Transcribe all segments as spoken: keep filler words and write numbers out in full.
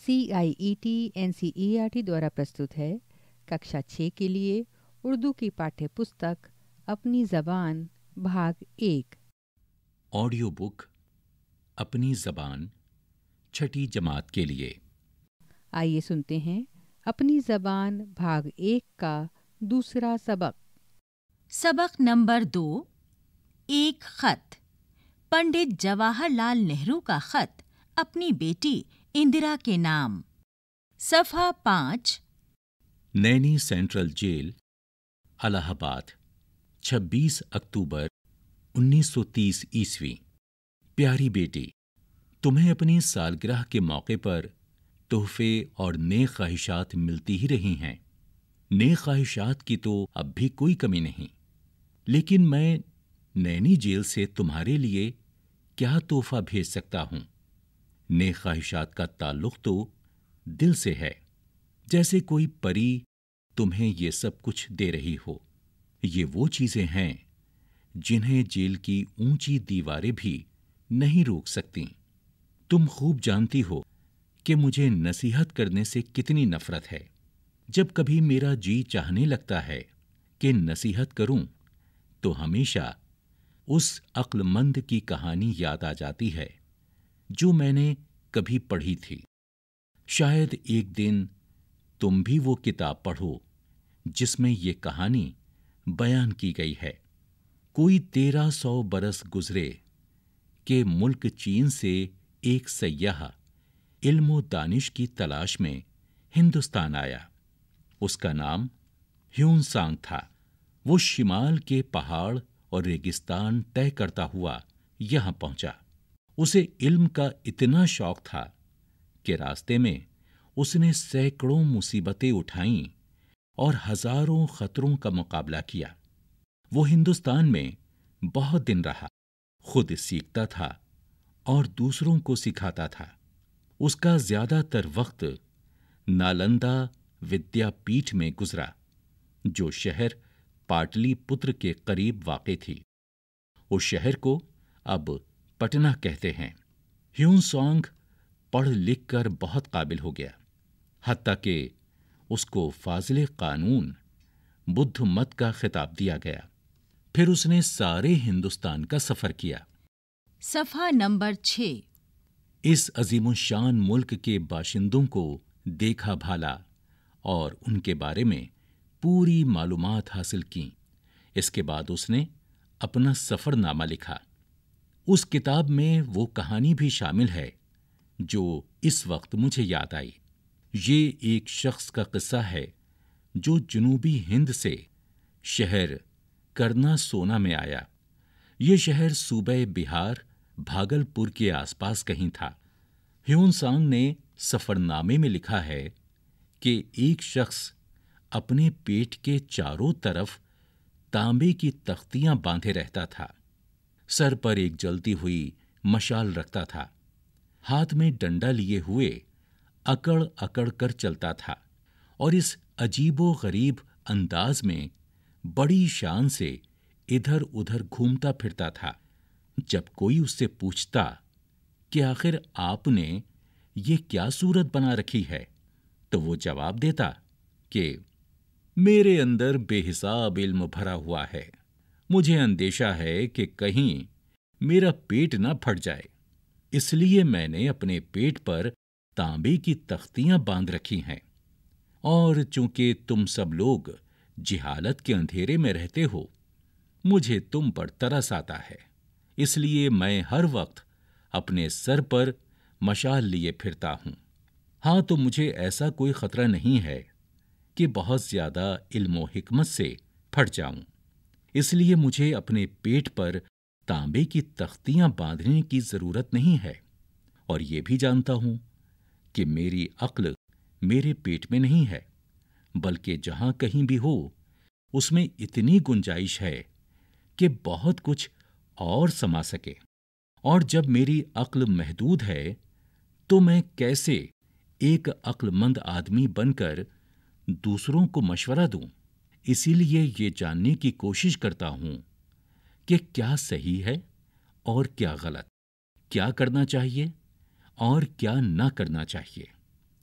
C I E T N C E R T द्वारा प्रस्तुत है कक्षा छः के लिए उर्दू की पाठ्य पुस्तक अपनी ज़बान भाग एक। ऑडियो बुक अपनी ज़बान छठी जमात के लिए। आइए सुनते हैं अपनी ज़बान भाग एक का दूसरा सबक। सबक नंबर दो, एक खत। पंडित जवाहरलाल नेहरू का खत अपनी बेटी इंदिरा के नाम। सफ़ा पाँच। नैनी सेंट्रल जेल, इलाहाबाद, छब्बीस अक्टूबर उन्नीस सौ तीस ईस्वी। प्यारी बेटी, तुम्हें अपनी सालगिरह के मौके पर तोहफे और नेक ख्वाहिशात मिलती ही रही हैं। नेक ख्वाहिशात की तो अब भी कोई कमी नहीं, लेकिन मैं नैनी जेल से तुम्हारे लिए क्या तोहफा भेज सकता हूं? नेक ख्वाहिशात का ताल्लुक तो दिल से है, जैसे कोई परी तुम्हें ये सब कुछ दे रही हो। ये वो चीजें हैं जिन्हें जेल की ऊंची दीवारें भी नहीं रोक सकती। तुम खूब जानती हो कि मुझे नसीहत करने से कितनी नफरत है। जब कभी मेरा जी चाहने लगता है कि नसीहत करूं, तो हमेशा उस अक्लमंद की कहानी याद आ जाती है जो मैंने कभी पढ़ी थी। शायद एक दिन तुम भी वो किताब पढ़ो जिसमें ये कहानी बयान की गई है। कोई तेरह सौ बरस गुजरे कि मुल्क चीन से एक सय्याह इल्म व दानिश की तलाश में हिंदुस्तान आया। उसका नाम ह्यून सांग था। वो शिमाल के पहाड़ और रेगिस्तान तय करता हुआ यहां पहुंचा। उसे इल्म का इतना शौक था कि रास्ते में उसने सैकड़ों मुसीबतें उठाईं और हजारों खतरों का मुकाबला किया। वो हिंदुस्तान में बहुत दिन रहा, खुद सीखता था और दूसरों को सिखाता था। उसका ज्यादातर वक्त नालंदा विद्यापीठ में गुजरा, जो शहर पाटलिपुत्र के करीब वाक़े थी। उस शहर को अब पटना कहते हैं। ह्यून सांग पढ़ लिख कर बहुत काबिल हो गया, हत्ता कि उसको फाजिल कानून बुद्ध मत का खिताब दिया गया। फिर उसने सारे हिंदुस्तान का सफर किया। सफ़ा नंबर छः। इस अजीमुशान मुल्क के बाशिंदों को देखा भाला और उनके बारे में पूरी मालूमात हासिल की। इसके बाद उसने अपना सफ़रनामा लिखा। उस किताब में वो कहानी भी शामिल है जो इस वक्त मुझे याद आई। ये एक शख्स का किस्सा है जो जनूबी हिंद से शहर करना सोना में आया। ये शहर सूबे बिहार भागलपुर के आसपास कहीं था। ह्यून सांग ने सफ़रनामे में लिखा है कि एक शख्स अपने पेट के चारों तरफ तांबे की तख्तियां बांधे रहता था। सर पर एक जलती हुई मशाल रखता था। हाथ में डंडा लिए हुए अकड़ अकड़ कर चलता था और इस अजीबो गरीब अंदाज में बड़ी शान से इधर उधर घूमता फिरता था। जब कोई उससे पूछता कि आखिर आपने ये क्या सूरत बना रखी है, तो वो जवाब देता कि मेरे अंदर बेहिसाब इल्म भरा हुआ है। मुझे अंदेशा है कि कहीं मेरा पेट ना फट जाए, इसलिए मैंने अपने पेट पर तांबे की तख्तियां बांध रखी हैं। और चूंकि तुम सब लोग जिहालत के अंधेरे में रहते हो, मुझे तुम पर तरस आता है, इसलिए मैं हर वक्त अपने सर पर मशाल लिए फिरता हूं। हाँ, तो मुझे ऐसा कोई खतरा नहीं है कि बहुत ज्यादा इल्मो हिकमत से फट जाऊं, इसलिए मुझे अपने पेट पर तांबे की तख्तियां बांधने की जरूरत नहीं है। और ये भी जानता हूं कि मेरी अक्ल मेरे पेट में नहीं है, बल्कि जहां कहीं भी हो उसमें इतनी गुंजाइश है कि बहुत कुछ और समा सके। और जब मेरी अक्ल महदूद है, तो मैं कैसे एक अक्लमंद आदमी बनकर दूसरों को मशवरा दूं? इसीलिए ये जानने की कोशिश करता हूं कि क्या सही है और क्या गलत, क्या करना चाहिए और क्या ना करना चाहिए।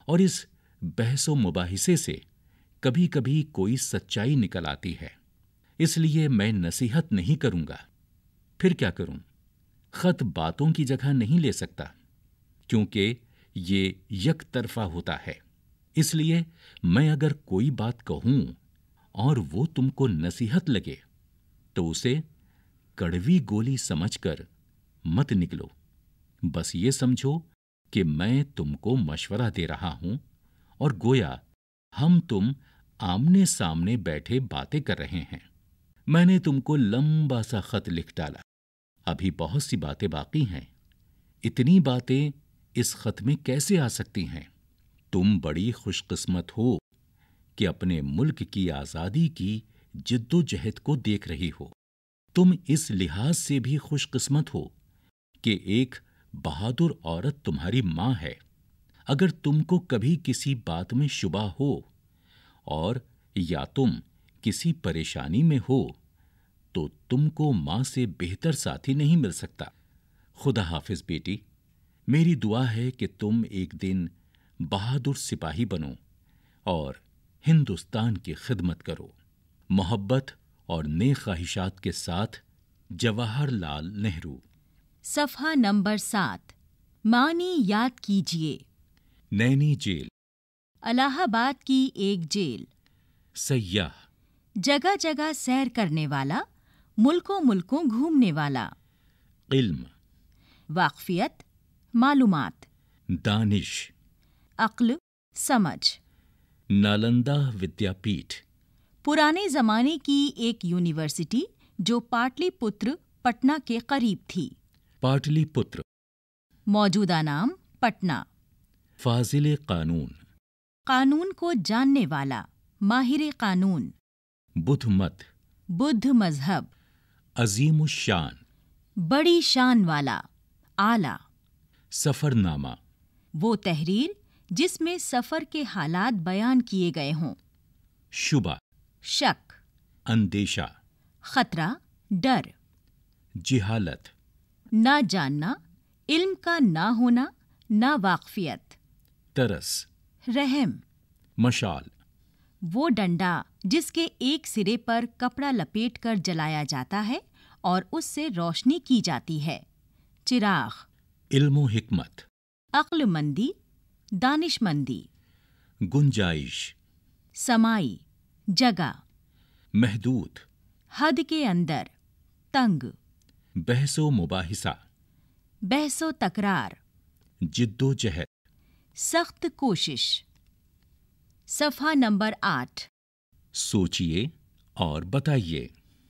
और इस बहसो मुबाहिसे से कभी कभी कोई सच्चाई निकल आती है। इसलिए मैं नसीहत नहीं करूंगा। फिर क्या करूं? खत बातों की जगह नहीं ले सकता, क्योंकि ये एक तरफा होता है। इसलिए मैं अगर कोई बात कहूं और वो तुमको नसीहत लगे तो उसे कड़वी गोली समझकर मत निकलो। बस ये समझो कि मैं तुमको मशवरा दे रहा हूं और गोया हम तुम आमने सामने बैठे बातें कर रहे हैं। मैंने तुमको लंबा सा खत लिख डाला। अभी बहुत सी बातें बाकी हैं। इतनी बातें इस खत में कैसे आ सकती हैं? तुम बड़ी खुशकिस्मत हो कि अपने मुल्क की आजादी की जिद्दोजहद को देख रही हो। तुम इस लिहाज से भी खुशकिस्मत हो कि एक बहादुर औरत तुम्हारी मां है। अगर तुमको कभी किसी बात में शुबा हो और या तुम किसी परेशानी में हो तो तुमको मां से बेहतर साथी नहीं मिल सकता। खुदा हाफिज बेटी। मेरी दुआ है कि तुम एक दिन बहादुर सिपाही बनो और हिंदुस्तान की खिदमत करो। मोहब्बत और नेक ख्वाहिशात के साथ, जवाहरलाल नेहरू। सफ़ा नंबर सात। मानी याद कीजिए। नैनी जेल। इलाहाबाद की एक जेल। सय्याह। जगह जगह सैर करने वाला, मुल्कों मुल्कों घूमने वाला। इल्म। वाकफियत, मालूमात। दानिश। अक्ल, समझ। नालंदा विद्यापीठ। पुराने जमाने की एक यूनिवर्सिटी जो पाटलिपुत्र, पटना के करीब थी। पाटलिपुत्र। मौजूदा नाम पटना। फाजिल कानून। कानून को जानने वाला, माहिर कानून। बुद्ध मत। बुद्ध मजहब। अजीमुशान। बड़ी शान वाला, आला। सफरनामा। वो तहरीर जिसमें सफर के हालात बयान किए गए हों। शुबा। शक। अंदेशा। खतरा, डर। जिहालत। ना जानना, इल्म का ना होना, ना वाकफियत। तरस। रहम। मशाल। वो डंडा जिसके एक सिरे पर कपड़ा लपेटकर जलाया जाता है और उससे रोशनी की जाती है। चिराग। इल्मो हिकमत। अक्लमंदी, दानिशमंदी। गुंजाइश। समाई, जगह। महदूद। हद के अंदर, तंग। बहसो मुबाहिसा। बहसो तकरार। जिद्दोजहद। सख्त कोशिश। सफ़ा नंबर आठ। सोचिए और बताइए।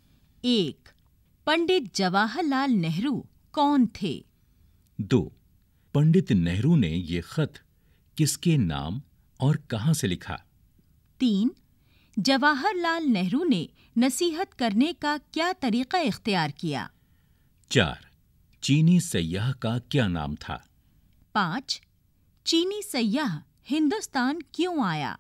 एक। पंडित जवाहरलाल नेहरू कौन थे? दो। पंडित नेहरू ने ये खत किसके नाम और कहां से लिखा? तीन। जवाहरलाल नेहरू ने नसीहत करने का क्या तरीका इख्तियार किया? चार। चीनी सय्याह का क्या नाम था? पाँच। चीनी सय्याह हिंदुस्तान क्यों आया?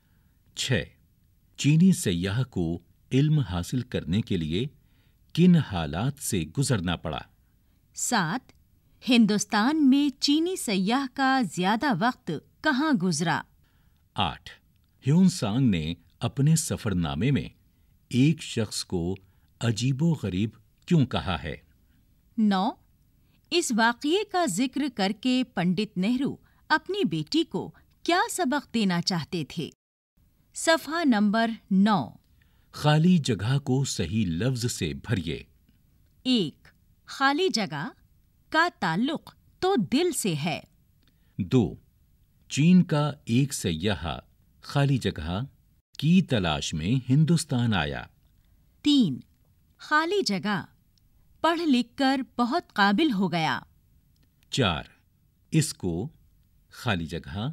छह। चीनी सय्याह को इल्म हासिल करने के लिए किन हालात से गुजरना पड़ा? सात। हिंदुस्तान में चीनी सय्याह का ज्यादा वक्त कहाँ गुजरा? आठ। ह्यूनसांग ने अपने सफरनामे में एक शख्स को अजीबो-गरीब क्यों कहा है? नौ। इस वाक़ये का जिक्र करके पंडित नेहरू अपनी बेटी को क्या सबक देना चाहते थे? सफ़ा नंबर नौ। खाली जगह को सही लफ्ज से भरिए। एक। खाली जगह का ताल्लुक तो दिल से है। दो। चीन का एक सय्याह खाली जगह की तलाश में हिंदुस्तान आया। तीन। खाली जगह पढ़ लिख कर बहुत काबिल हो गया। चार। इसको खाली जगह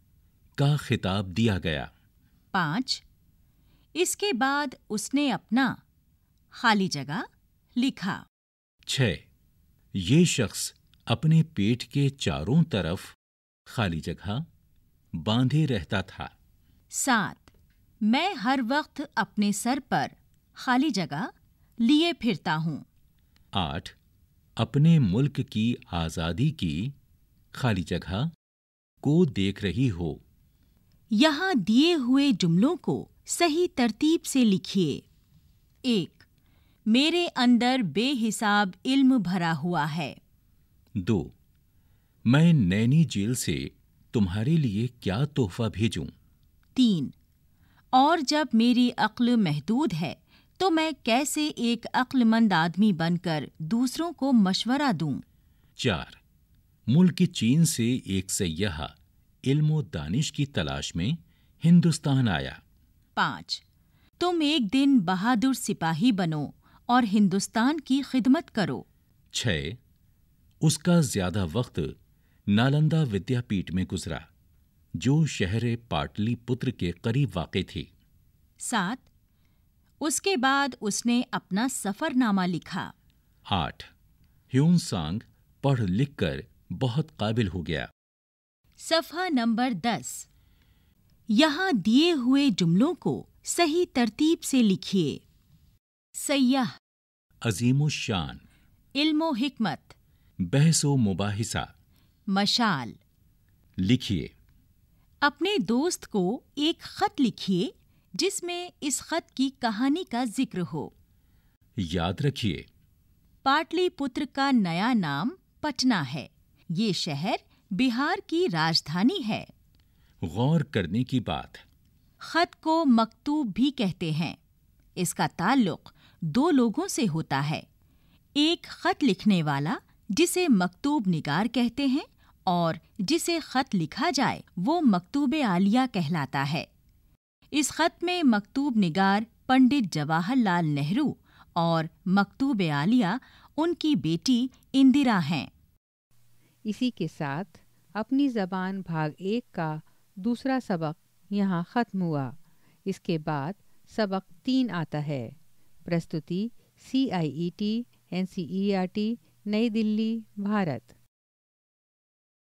का खिताब दिया गया। पाँच। इसके बाद उसने अपना खाली जगह लिखा। छह। ये शख्स अपने पेट के चारों तरफ खाली जगह बांधे रहता था। सात। मैं हर वक्त अपने सर पर खाली जगह लिए फिरता हूँ। आठ। अपने मुल्क की आज़ादी की खाली जगह को देख रही हो। यहाँ दिए हुए जुमलों को सही तरतीब से लिखिए। एक, मेरे अंदर बेहिसाब इल्म भरा हुआ है। दो, मैं नैनी जेल से तुम्हारे लिए क्या तोहफा भेजूं? तीन, और जब मेरी अक्ल महदूद है तो मैं कैसे एक अक्लमंद आदमी बनकर दूसरों को मशवरा दूं? चार, मुल्क चीन से एक सय्याह इल्म दानिश की तलाश में हिंदुस्तान आया। पाँच, तुम एक दिन बहादुर सिपाही बनो और हिंदुस्तान की खिदमत करो। छह, उसका ज्यादा वक्त नालंदा विद्यापीठ में गुजरा, जो शहर पाटलिपुत्र के करीब वाक़े थी। सात, उसके बाद उसने अपना सफरनामा लिखा। आठ, ह्यून-सांग पढ़ लिख कर बहुत काबिल हो गया। सफ़ा नंबर दस। यहाँ दिए हुए जुमलों को सही तरतीब से लिखिए। सय्याह, अजीमुशान, इल्मो हिकमत, बहसो मुबाहिसा। मशाल। लिखिए। अपने दोस्त को एक खत लिखिए जिसमें इस खत की कहानी का जिक्र हो। याद रखिए, पाटलिपुत्र का नया नाम पटना है। ये शहर बिहार की राजधानी है। गौर करने की बात, खत को मकतूब भी कहते हैं। इसका ताल्लुक दो लोगों से होता है, एक खत लिखने वाला जिसे मकतूब निगार कहते हैं और जिसे खत लिखा जाए वो मकतूबे आलिया कहलाता है। इस खत में मकतूब निगार पंडित जवाहरलाल नेहरू और मकतूबे आलिया उनकी बेटी इंदिरा हैं। इसी के साथ अपनी ज़बान भाग एक का दूसरा सबक यहाँ ख़त्म हुआ। इसके बाद सबक तीन आता है। प्रस्तुति C I E T N C E R T, Nai Delhi, Bharat.